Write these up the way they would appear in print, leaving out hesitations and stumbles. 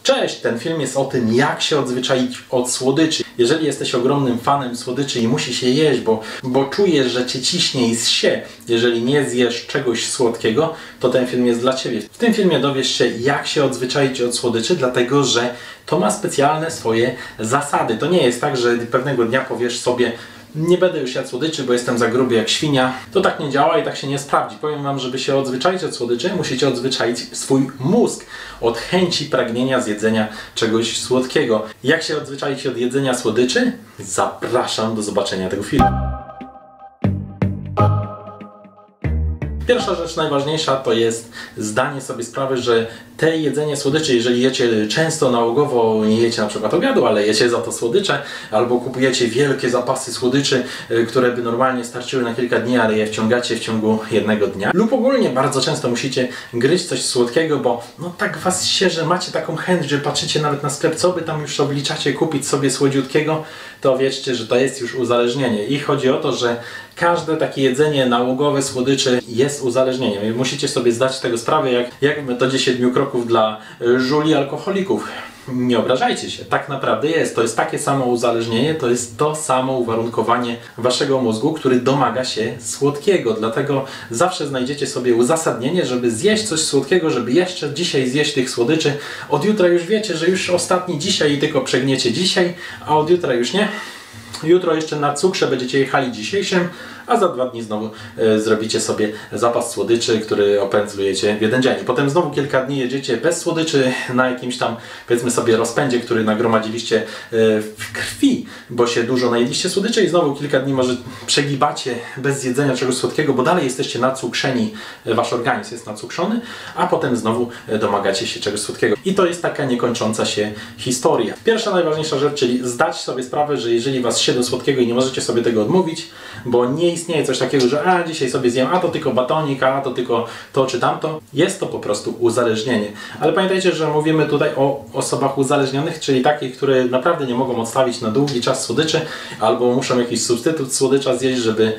Cześć! Ten film jest o tym, jak się odzwyczaić od słodyczy. Jeżeli jesteś ogromnym fanem słodyczy i musi się jeść, bo czujesz, że cię ciśnie i zsie, jeżeli nie zjesz czegoś słodkiego, to ten film jest dla ciebie. W tym filmie dowiesz się, jak się odzwyczaić od słodyczy, dlatego że to ma specjalne swoje zasady. To nie jest tak, że pewnego dnia powiesz sobie: nie będę już jadł słodyczy, bo jestem za gruby jak świnia. To tak nie działa i tak się nie sprawdzi. Powiem wam, żeby się odzwyczaić od słodyczy, musicie odzwyczaić swój mózg od chęci, pragnienia zjedzenia czegoś słodkiego. Jak się odzwyczaić od jedzenia słodyczy? Zapraszam do zobaczenia tego filmu. Pierwsza rzecz najważniejsza to jest zdanie sobie sprawy, że te jedzenie słodyczy, jeżeli jecie często, nałogowo, nie jecie na przykład obiadu, ale jecie za to słodycze, albo kupujecie wielkie zapasy słodyczy, które by normalnie starczyły na kilka dni, ale je wciągacie w ciągu jednego dnia. Lub ogólnie bardzo często musicie gryźć coś słodkiego, bo no tak was się, że macie taką chęć, że patrzycie nawet na sklep, co by tam już obliczacie kupić sobie słodziutkiego, to wiedzcie, że to jest już uzależnienie. I chodzi o to, że każde takie jedzenie nałogowe słodyczy jest uzależnieniem. I musicie sobie zdać z tego sprawę, jak w metodzie 7 kroków dla żuli alkoholików. Nie obrażajcie się, tak naprawdę jest. To jest takie samo uzależnienie, to jest to samo uwarunkowanie waszego mózgu, który domaga się słodkiego. Dlatego zawsze znajdziecie sobie uzasadnienie, żeby zjeść coś słodkiego, żeby jeszcze dzisiaj zjeść tych słodyczy. Od jutra już wiecie, że już ostatni dzisiaj i tylko przegniecie dzisiaj, a od jutra już nie. Jutro jeszcze na cukrze będziecie jechali dzisiejszym, a za 2 dni znowu zrobicie sobie zapas słodyczy, który opędzlujecie w jeden dzień. I potem znowu kilka dni jedziecie bez słodyczy na jakimś tam, powiedzmy sobie, rozpędzie, który nagromadziliście w krwi, bo się dużo najedliście słodyczy i znowu kilka dni może przegibacie bez jedzenia czegoś słodkiego, bo dalej jesteście nacukrzeni, wasz organizm jest nacukrzony, a potem znowu domagacie się czegoś słodkiego. I to jest taka niekończąca się historia. Pierwsza, najważniejsza rzecz, czyli zdać sobie sprawę, że jeżeli was się do słodkiego i nie możecie sobie tego odmówić, bo nie istnieje coś takiego, że dzisiaj sobie zjem, a to tylko batonik, a to tylko to czy tamto. Jest to po prostu uzależnienie. Ale pamiętajcie, że mówimy tutaj o osobach uzależnionych, czyli takich, które naprawdę nie mogą odstawić na długi czas słodyczy, albo muszą jakiś substytut słodycza zjeść, żeby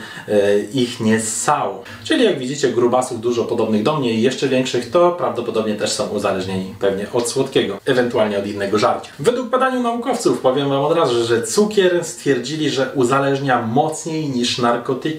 ich nie ssało. Czyli jak widzicie, grubasów dużo podobnych do mnie i jeszcze większych, to prawdopodobnie też są uzależnieni pewnie od słodkiego, ewentualnie od innego żarcia. Według badaniu naukowców, powiem wam od razu, że cukier stwierdzili, że uzależnia mocniej niż narkotyki.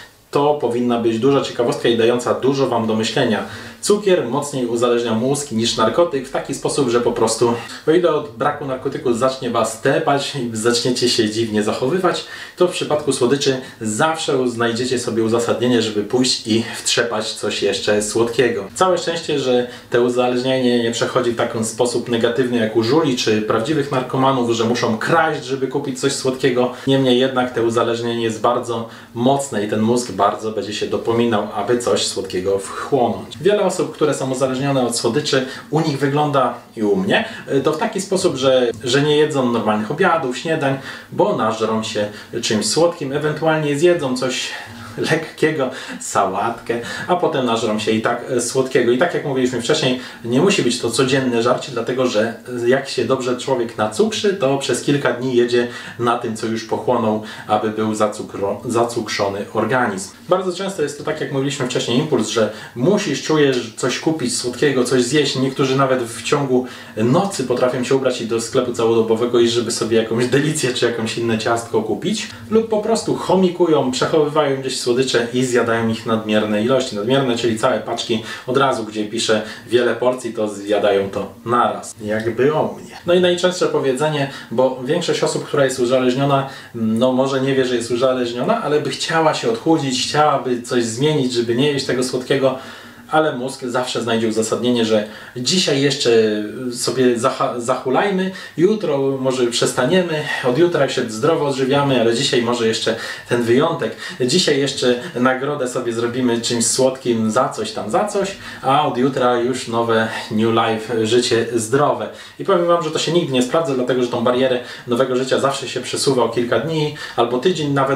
To powinna być duża ciekawostka i dająca dużo wam do myślenia. Cukier mocniej uzależnia mózg niż narkotyk w taki sposób, że po prostu, o ile od braku narkotyku zacznie was tepać i zaczniecie się dziwnie zachowywać, to w przypadku słodyczy zawsze znajdziecie sobie uzasadnienie, żeby pójść i wtrzepać coś jeszcze słodkiego. Całe szczęście, że to uzależnienie nie przechodzi w taki sposób negatywny jak u żuli czy prawdziwych narkomanów, że muszą kraść, żeby kupić coś słodkiego. Niemniej jednak to uzależnienie jest bardzo mocne i ten mózg bardzo będzie się dopominał, aby coś słodkiego wchłonąć. Wiele osób, które są uzależnione od słodyczy, u nich wygląda i u mnie to w taki sposób, że nie jedzą normalnych obiadów, śniadań, bo nażrą się czymś słodkim, ewentualnie zjedzą coś lekkiego, sałatkę, a potem nażrą się i tak słodkiego. I tak jak mówiliśmy wcześniej, nie musi być to codzienne żarcie, dlatego że jak się dobrze człowiek nacukrzy, to przez kilka dni jedzie na tym, co już pochłonął, aby był zacukrzony organizm. Bardzo często jest to, tak jak mówiliśmy wcześniej, impuls, że czujesz coś kupić słodkiego, coś zjeść. Niektórzy nawet w ciągu nocy potrafią się ubrać i do sklepu całodobowego i żeby sobie jakąś delicję czy jakąś inne ciastko kupić, lub po prostu chomikują, przechowywają gdzieś słodycze i zjadają ich nadmierne ilości. Nadmierne, czyli całe paczki od razu, gdzie pisze wiele porcji, to zjadają to naraz. Jakby o mnie. No i najczęstsze powiedzenie, bo większość osób, która jest uzależniona, no może nie wie, że jest uzależniona, ale by chciała się odchudzić, chciałaby coś zmienić, żeby nie jeść tego słodkiego, ale mózg zawsze znajdzie uzasadnienie, że dzisiaj jeszcze sobie zachulajmy, jutro może przestaniemy, od jutra się zdrowo odżywiamy, ale dzisiaj może jeszcze ten wyjątek. Dzisiaj jeszcze nagrodę sobie zrobimy czymś słodkim za coś tam, za coś, a od jutra już nowe new life, życie zdrowe. I powiem wam, że to się nigdy nie sprawdza, dlatego że tą barierę nowego życia zawsze się przesuwa o kilka dni, albo tydzień nawet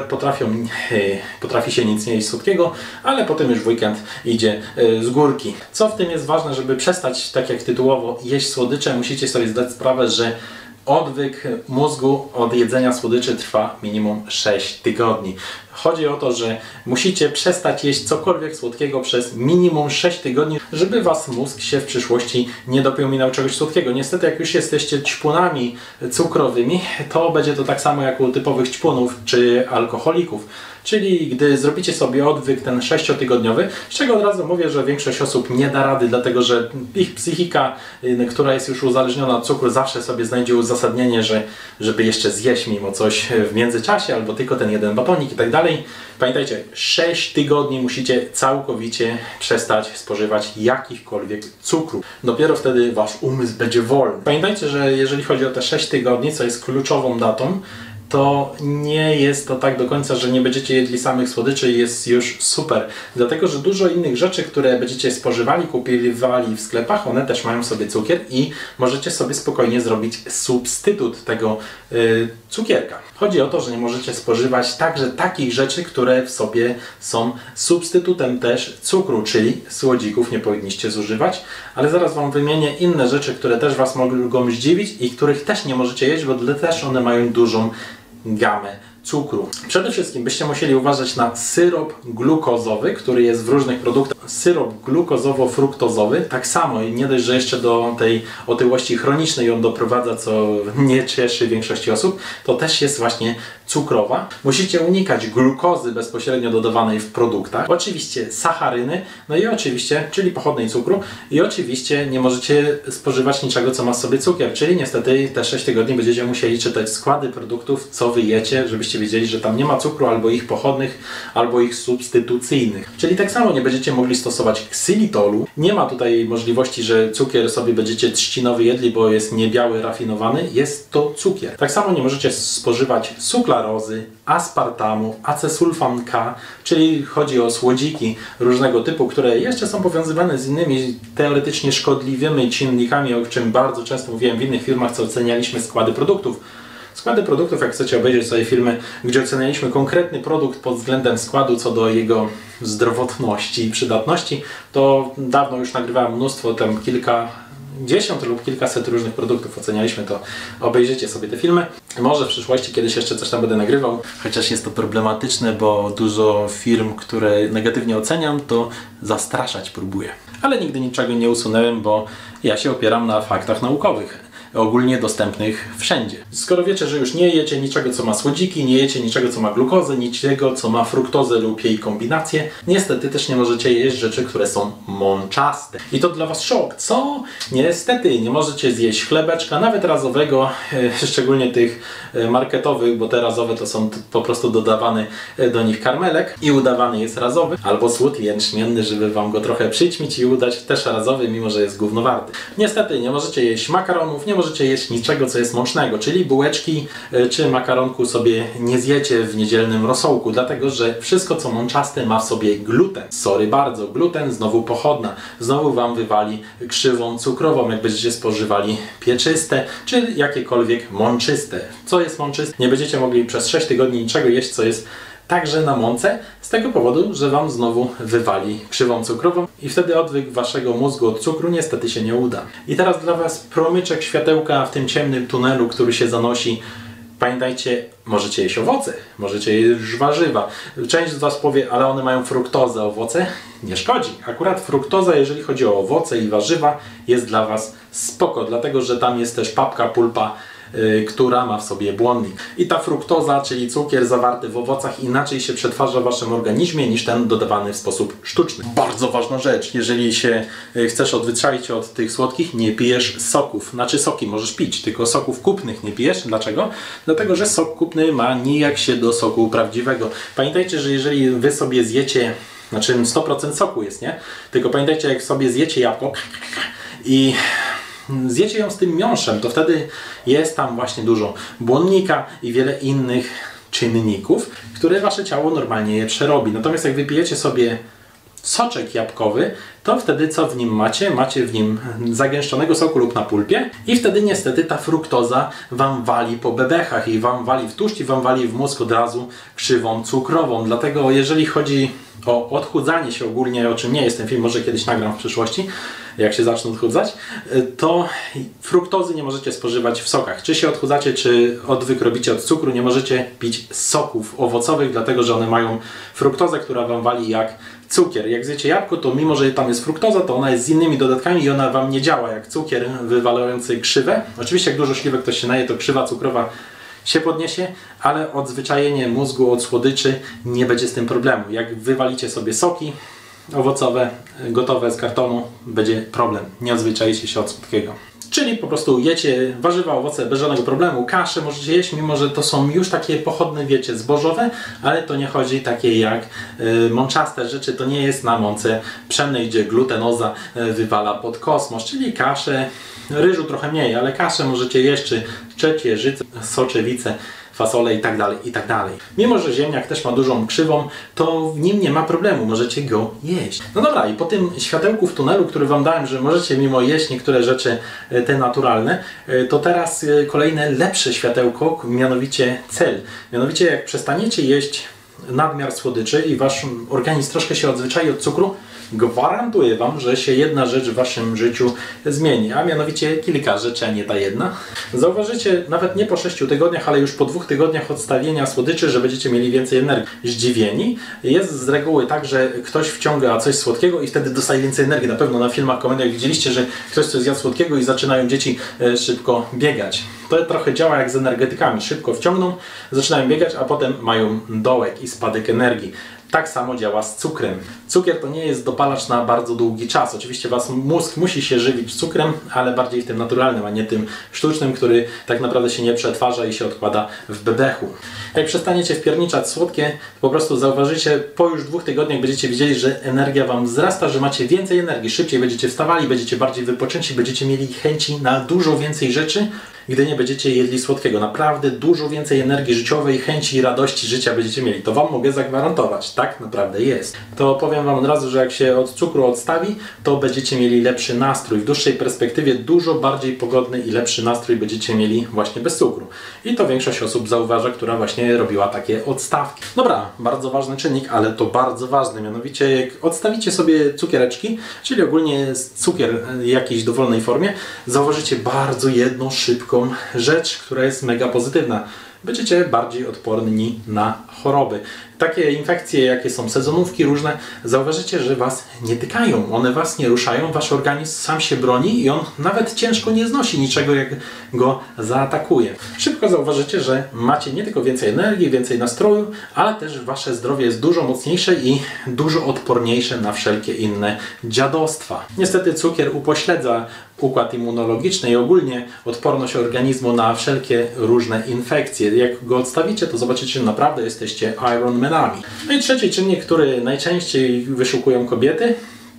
potrafi się nic nie jeść słodkiego, ale potem już w weekend idzie z górki. Co w tym jest ważne, żeby przestać, tak jak tytułowo, jeść słodycze, musicie sobie zdać sprawę, że odwyk mózgu od jedzenia słodyczy trwa minimum 6 tygodni. Chodzi o to, że musicie przestać jeść cokolwiek słodkiego przez minimum 6 tygodni, żeby was mózg się w przyszłości nie dopominał czegoś słodkiego. Niestety, jak już jesteście ćpunami cukrowymi, to będzie to tak samo jak u typowych ćpunów czy alkoholików. Czyli gdy zrobicie sobie odwyk ten 6-tygodniowy, z czego od razu mówię, że większość osób nie da rady, dlatego że ich psychika, która jest już uzależniona od cukru, zawsze sobie znajdzie uzasadnienie, żeby jeszcze zjeść mimo coś w międzyczasie, albo tylko ten jeden batonik i tak dalej. Pamiętajcie, 6 tygodni musicie całkowicie przestać spożywać jakichkolwiek cukru. Dopiero wtedy wasz umysł będzie wolny. Pamiętajcie, że jeżeli chodzi o te 6 tygodni, co jest kluczową datą, to nie jest to tak do końca, że nie będziecie jedli samych słodyczy i jest już super. Dlatego, że dużo innych rzeczy, które będziecie spożywali, kupowali w sklepach, one też mają w sobie cukier i możecie sobie spokojnie zrobić substytut tego cukierka. Chodzi o to, że nie możecie spożywać także takich rzeczy, które w sobie są substytutem też cukru, czyli słodzików nie powinniście zużywać, ale zaraz wam wymienię inne rzeczy, które też was mogą zdziwić i których też nie możecie jeść, bo też one mają dużą gamę cukru. Przede wszystkim byście musieli uważać na syrop glukozowy, który jest w różnych produktach. Syrop glukozowo-fruktozowy, tak samo i nie dość, że jeszcze do tej otyłości chronicznej on doprowadza, co nie cieszy większości osób, to też jest właśnie cukrowa. Musicie unikać glukozy bezpośrednio dodawanej w produktach. Oczywiście sacharyny, no i oczywiście, czyli pochodnej cukru i oczywiście nie możecie spożywać niczego, co ma w sobie cukier, czyli niestety te 6 tygodni będziecie musieli czytać składy produktów, co wy jecie, żebyście wiedzieli, że tam nie ma cukru albo ich pochodnych, albo ich substytucyjnych. Czyli tak samo nie będziecie mogli stosować ksylitolu. Nie ma tutaj możliwości, że cukier sobie będziecie trzcinowy jedli, bo jest niebiały, rafinowany. Jest to cukier. Tak samo nie możecie spożywać suklarozy, aspartamu, acesulfam K, czyli chodzi o słodziki różnego typu, które jeszcze są powiązywane z innymi teoretycznie szkodliwymi czynnikami, o czym bardzo często mówiłem w innych filmach, co ocenialiśmy składy produktów. Składy produktów, jak chcecie obejrzeć sobie filmy, gdzie ocenialiśmy konkretny produkt pod względem składu co do jego zdrowotności i przydatności, to dawno już nagrywałem mnóstwo, tam kilkadziesiąt lub kilkaset różnych produktów ocenialiśmy, to obejrzyjcie sobie te filmy. Może w przyszłości kiedyś jeszcze coś tam będę nagrywał, chociaż jest to problematyczne, bo dużo firm, które negatywnie oceniam, to zastraszać próbuję. Ale nigdy niczego nie usunąłem, bo ja się opieram na faktach naukowych, ogólnie dostępnych wszędzie. Skoro wiecie, że już nie jecie niczego, co ma słodziki, nie jecie niczego, co ma glukozę, niczego, co ma fruktozę lub jej kombinację, niestety też nie możecie jeść rzeczy, które są mączaste. I to dla was szok. Co? Niestety nie możecie zjeść chlebeczka, nawet razowego, szczególnie tych marketowych, bo te razowe to są po prostu dodawany do nich karmelek i udawany jest razowy, albo słód jęczmienny, żeby wam go trochę przyćmić i udać też razowy, mimo że jest gównowarty. Niestety nie możecie jeść makaronów, nie możecie jeść niczego, co jest mącznego, czyli bułeczki czy makaronku sobie nie zjecie w niedzielnym rosołku, dlatego że wszystko, co mączaste, ma w sobie gluten. Sorry bardzo, gluten znowu pochodna. Znowu wam wywali krzywą cukrową, jak będziecie spożywali pieczyste czy jakiekolwiek mączyste. Co jest mączyste? Nie będziecie mogli przez 6 tygodni niczego jeść, co jest także na mące, z tego powodu, że wam znowu wywali krzywą cukrową i wtedy odwyk waszego mózgu od cukru niestety się nie uda. I teraz dla was promyczek światełka w tym ciemnym tunelu, który się zanosi. Pamiętajcie, możecie jeść owoce, możecie jeść warzywa. Część z was powie, ale one mają fruktozę, owoce. Nie szkodzi. Akurat fruktoza, jeżeli chodzi o owoce i warzywa, jest dla was spoko, dlatego że tam jest też papka, pulpa, która ma w sobie błonnik. I ta fruktoza, czyli cukier zawarty w owocach, inaczej się przetwarza w waszym organizmie niż ten dodawany w sposób sztuczny. Bardzo ważna rzecz, jeżeli się chcesz odzwyczaić od tych słodkich, nie pijesz soków. Znaczy soki możesz pić, tylko soków kupnych nie pijesz. Dlaczego? Dlatego, że sok kupny ma nijak się do soku prawdziwego. Pamiętajcie, że jeżeli wy sobie zjecie, znaczy 100% soku jest, nie? Tylko pamiętajcie, jak sobie zjecie jabłko i zjecie ją z tym miąższem, to wtedy jest tam właśnie dużo błonnika i wiele innych czynników, które wasze ciało normalnie je przerobi. Natomiast jak wypijecie sobie soczek jabłkowy, to wtedy co w nim macie? Macie w nim zagęszczonego soku lub na pulpie i wtedy niestety ta fruktoza wam wali po bebechach i wam wali w tłuszcz i wam wali w mózg od razu krzywą cukrową. Dlatego jeżeli chodzi o odchudzanie się ogólnie, o czym nie jest ten film, może kiedyś nagram w przyszłości, jak się zaczną odchudzać, to fruktozy nie możecie spożywać w sokach. Czy się odchudzacie, czy odwyk robicie od cukru, nie możecie pić soków owocowych, dlatego że one mają fruktozę, która wam wali jak cukier. Jak zjecie jabłko, to mimo, że tam jest fruktoza, to ona jest z innymi dodatkami i ona wam nie działa jak cukier wywalający krzywę. Oczywiście jak dużo śliwek ktoś się naje, to krzywa cukrowa się podniesie, ale odzwyczajenie mózgu od słodyczy nie będzie z tym problemu. Jak wywalicie sobie soki owocowe, gotowe z kartonu, będzie problem. Nie odzwyczajcie się od słodkiego. Czyli po prostu jecie warzywa, owoce bez żadnego problemu. Kasze możecie jeść, mimo że to są już takie pochodne, wiecie, zbożowe, ale to nie chodzi takie jak mączaste rzeczy. To nie jest na mące pszennej, gdzie glutenoza wywala pod kosmos. Czyli kasze, ryżu trochę mniej, ale kasze możecie jeść, czy ciecierzycę, soczewice, fasole i tak dalej, i tak dalej. Mimo że ziemniak też ma dużą krzywą, to w nim nie ma problemu, możecie go jeść. No dobra, i po tym światełku w tunelu, który wam dałem, że możecie mimo jeść niektóre rzeczy te naturalne, to teraz kolejne lepsze światełko, mianowicie cel. Mianowicie jak przestaniecie jeść nadmiar słodyczy i wasz organizm troszkę się odzwyczai od cukru, gwarantuję wam, że się jedna rzecz w waszym życiu zmieni, a mianowicie kilka rzeczy, a nie ta jedna. Zauważycie nawet nie po 6 tygodniach, ale już po 2 tygodniach odstawienia słodyczy, że będziecie mieli więcej energii. Zdziwieni? Jest z reguły tak, że ktoś wciąga coś słodkiego i wtedy dostaje więcej energii. Na pewno na filmach, komediach widzieliście, że ktoś coś zjadł słodkiego i zaczynają dzieci szybko biegać. To trochę działa jak z energetykami. Szybko wciągną, zaczynają biegać, a potem mają dołek i spadek energii. Tak samo działa z cukrem. Cukier to nie jest dopalacz na bardzo długi czas. Oczywiście wasz mózg musi się żywić cukrem, ale bardziej tym naturalnym, a nie tym sztucznym, który tak naprawdę się nie przetwarza i się odkłada w bebechu. Jak przestaniecie wpierniczać słodkie, to po prostu zauważycie, po już 2 tygodniach będziecie widzieli, że energia wam wzrasta, że macie więcej energii, szybciej będziecie wstawali, będziecie bardziej wypoczęci, będziecie mieli chęci na dużo więcej rzeczy, gdy nie będziecie jedli słodkiego. Naprawdę dużo więcej energii życiowej, chęci i radości życia będziecie mieli. To wam mogę zagwarantować. Tak naprawdę jest. To powiem wam od razu, że jak się od cukru odstawi, to będziecie mieli lepszy nastrój. W dłuższej perspektywie dużo bardziej pogodny i lepszy nastrój będziecie mieli właśnie bez cukru. I to większość osób zauważa, która właśnie robiła takie odstawki. Dobra, bardzo ważny czynnik, ale to bardzo ważny. Mianowicie jak odstawicie sobie cukiereczki, czyli ogólnie cukier w jakiejś dowolnej formie, zauważycie bardzo jedną szybką rzecz, która jest mega pozytywna. Będziecie bardziej odporni na choroby. Takie infekcje, jakie są sezonówki różne, zauważycie, że was nie tykają. One was nie ruszają, wasz organizm sam się broni i on nawet ciężko nie znosi niczego, jak go zaatakuje. Szybko zauważycie, że macie nie tylko więcej energii, więcej nastroju, ale też wasze zdrowie jest dużo mocniejsze i dużo odporniejsze na wszelkie inne dziadostwa. Niestety cukier upośledza układ immunologiczny i ogólnie odporność organizmu na wszelkie różne infekcje. Jak go odstawicie, to zobaczycie, że naprawdę jesteście Ironmanami. No i trzeci czynnik, który najczęściej wyszukują kobiety,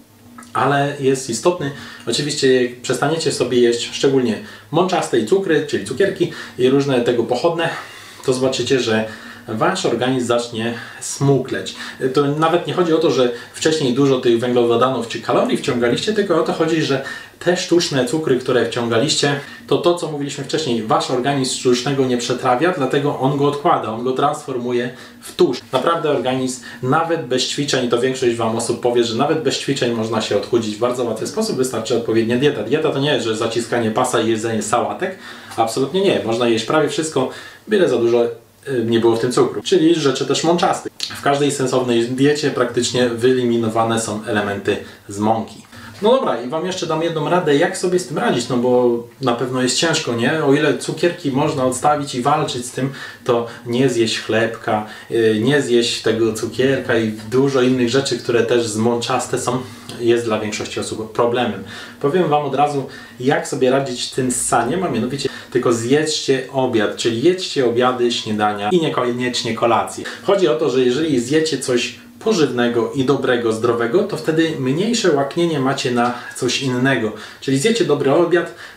ale jest istotny. Oczywiście jak przestaniecie sobie jeść szczególnie mączaste i cukry, czyli cukierki i różne tego pochodne, to zobaczycie, że wasz organizm zacznie smukleć. To nawet nie chodzi o to, że wcześniej dużo tych węglowodanów czy kalorii wciągaliście, tylko o to chodzi, że te sztuczne cukry, które wciągaliście, to co mówiliśmy wcześniej, wasz organizm sztucznego nie przetrawia, dlatego on go odkłada, on go transformuje w tłuszcz. Naprawdę organizm nawet bez ćwiczeń, to większość wam osób powie, że nawet bez ćwiczeń można się odchudzić w bardzo łatwy sposób, wystarczy odpowiednia dieta. Dieta to nie jest, że zaciskanie pasa i jedzenie sałatek, absolutnie nie. Można jeść prawie wszystko, byle za dużo nie było w tym cukru, czyli rzeczy też mączastych. W każdej sensownej diecie praktycznie wyeliminowane są elementy z mąki. No dobra, i wam jeszcze dam jedną radę, jak sobie z tym radzić, no bo na pewno jest ciężko, nie? O ile cukierki można odstawić i walczyć z tym, to nie zjeść chlebka, nie zjeść tego cukierka i dużo innych rzeczy, które też zmączaste są, jest dla większości osób problemem. Powiem wam od razu, jak sobie radzić z tym ssaniem, a mianowicie tylko zjedzcie obiad, czyli jedzcie obiady, śniadania i niekoniecznie kolacje. Chodzi o to, że jeżeli zjecie coś pożywnego i dobrego, zdrowego, to wtedy mniejsze łaknienie macie na coś innego. Czyli zjecie dobry obiad,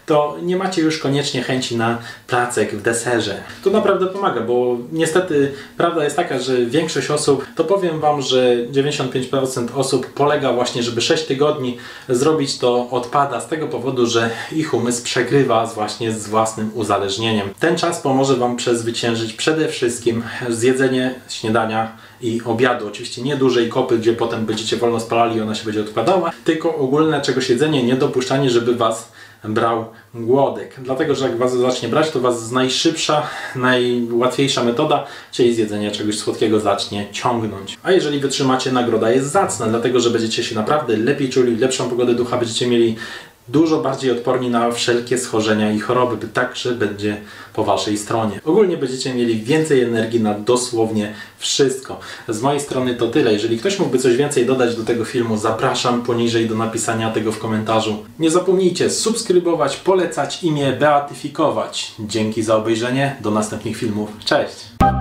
to nie macie już koniecznie chęci na placek w deserze. To naprawdę pomaga, bo niestety prawda jest taka, że większość osób, to powiem Wam, że 95% osób polega właśnie, żeby 6 tygodni zrobić, to odpada z tego powodu, że ich umysł przegrywa właśnie z własnym uzależnieniem. Ten czas pomoże Wam przezwyciężyć przede wszystkim zjedzenie śniadania i obiadu. Oczywiście nie dużej kopy, gdzie potem będziecie wolno spalali i ona się będzie odkładała, tylko ogólne czegoś jedzenie, niedopuszczanie, żeby Was brał głodek. Dlatego, że jak Was zacznie brać, to Was najszybsza, najłatwiejsza metoda, czyli zjedzenie czegoś słodkiego, zacznie ciągnąć. A jeżeli wytrzymacie, nagroda jest zacna, dlatego, że będziecie się naprawdę lepiej czuli, lepszą pogodę ducha, będziecie mieli dużo bardziej odporni na wszelkie schorzenia i choroby, także będzie po Waszej stronie. Ogólnie będziecie mieli więcej energii na dosłownie wszystko. Z mojej strony to tyle. Jeżeli ktoś mógłby coś więcej dodać do tego filmu, zapraszam poniżej do napisania tego w komentarzu. Nie zapomnijcie subskrybować, polecać i mnie beatyfikować. Dzięki za obejrzenie. Do następnych filmów. Cześć!